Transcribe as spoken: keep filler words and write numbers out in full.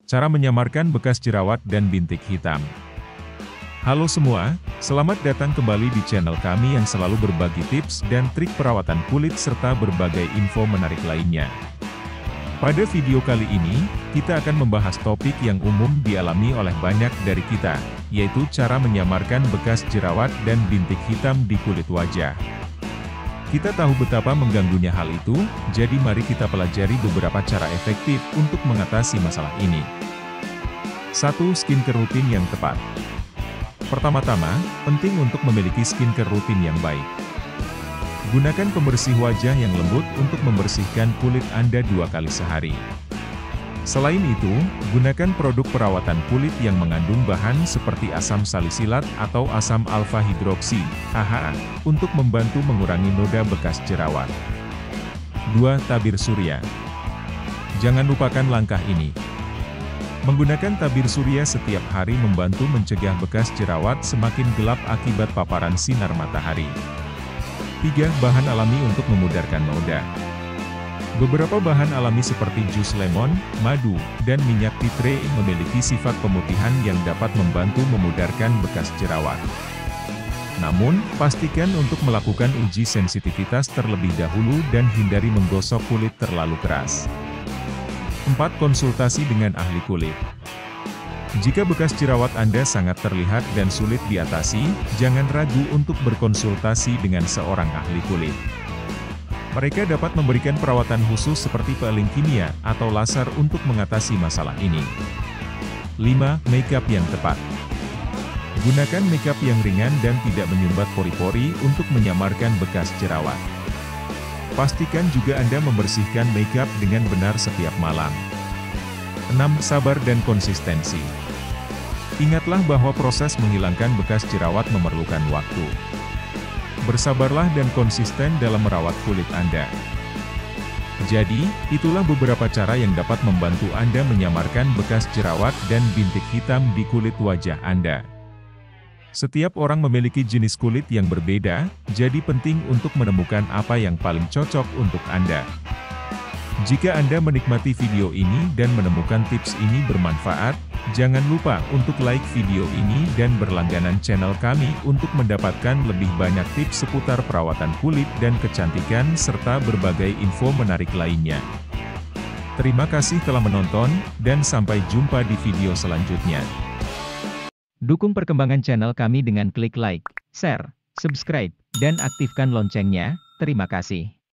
Cara menyamarkan bekas jerawat dan bintik hitam. Halo semua, selamat datang kembali di channel kami yang selalu berbagi tips dan trik perawatan kulit serta berbagai info menarik lainnya. Pada video kali ini, kita akan membahas topik yang umum dialami oleh banyak dari kita, yaitu cara menyamarkan bekas jerawat dan bintik hitam di kulit wajah. Kita tahu betapa mengganggunya hal itu, jadi mari kita pelajari beberapa cara efektif untuk mengatasi masalah ini. satu. Skincare rutin yang tepat. Pertama-tama, penting untuk memiliki skincare rutin yang baik. Gunakan pembersih wajah yang lembut untuk membersihkan kulit Anda dua kali sehari. Selain itu, gunakan produk perawatan kulit yang mengandung bahan seperti asam salisilat atau asam alfa-hidroksi, A H A, untuk membantu mengurangi noda bekas jerawat. dua. Tabir surya. Jangan lupakan langkah ini. Menggunakan tabir surya setiap hari membantu mencegah bekas jerawat semakin gelap akibat paparan sinar matahari. tiga. Bahan alami untuk memudarkan noda. Beberapa bahan alami seperti jus lemon, madu, dan minyak tea tree memiliki sifat pemutihan yang dapat membantu memudarkan bekas jerawat. Namun, pastikan untuk melakukan uji sensitivitas terlebih dahulu dan hindari menggosok kulit terlalu keras. empat. Konsultasi dengan ahli kulit. Jika bekas jerawat Anda sangat terlihat dan sulit diatasi, jangan ragu untuk berkonsultasi dengan seorang ahli kulit. Mereka dapat memberikan perawatan khusus seperti peeling kimia atau laser untuk mengatasi masalah ini. lima. Makeup yang tepat. Gunakan makeup yang ringan dan tidak menyumbat pori-pori untuk menyamarkan bekas jerawat. Pastikan juga Anda membersihkan makeup dengan benar setiap malam. enam. Sabar dan konsistensi. Ingatlah bahwa proses menghilangkan bekas jerawat memerlukan waktu. Bersabarlah dan konsisten dalam merawat kulit Anda. Jadi, itulah beberapa cara yang dapat membantu Anda menyamarkan bekas jerawat dan bintik hitam di kulit wajah Anda. Setiap orang memiliki jenis kulit yang berbeda, jadi penting untuk menemukan apa yang paling cocok untuk Anda. Jika Anda menikmati video ini dan menemukan tips ini bermanfaat, jangan lupa untuk like video ini dan berlangganan channel kami untuk mendapatkan lebih banyak tips seputar perawatan kulit dan kecantikan serta berbagai info menarik lainnya. Terima kasih telah menonton, dan sampai jumpa di video selanjutnya. Dukung perkembangan channel kami dengan klik like, share, subscribe, dan aktifkan loncengnya. Terima kasih.